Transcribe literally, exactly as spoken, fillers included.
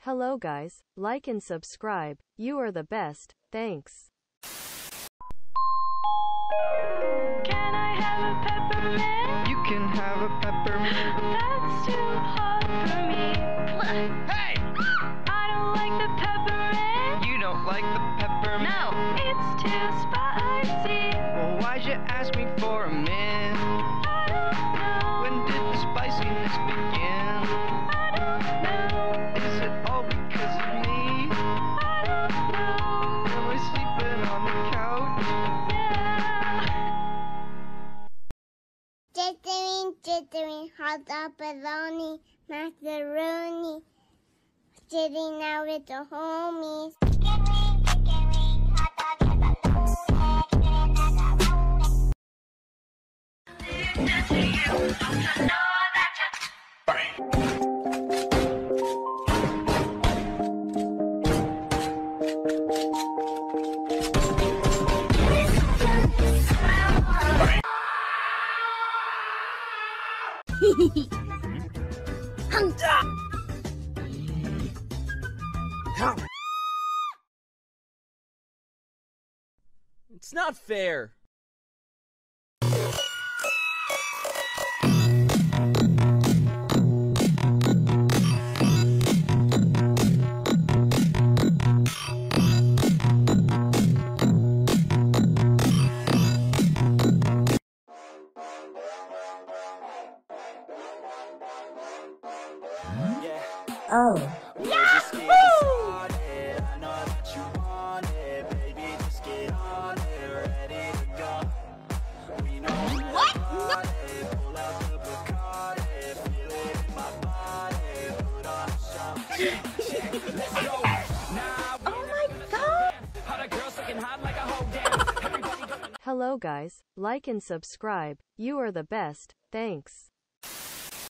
Hello guys, like and subscribe, you are the best, thanks. Can I have a peppermint? You can have a peppermint. That's too hot for me. Hey! I don't like the peppermint. You don't like the peppermint? No, it's too spicy. Well, why'd you ask me for a mint? I don't know. When did the spiciness begin? I don't know. Is it all because of me? I don't know. Am I sleeping on the couch? Yeah. Jittering, jittering, hot dog, bologna, macaroni. Sitting out with the homies. It's not fair. Oh. Hello guys, like and subscribe, you are the best, thanks.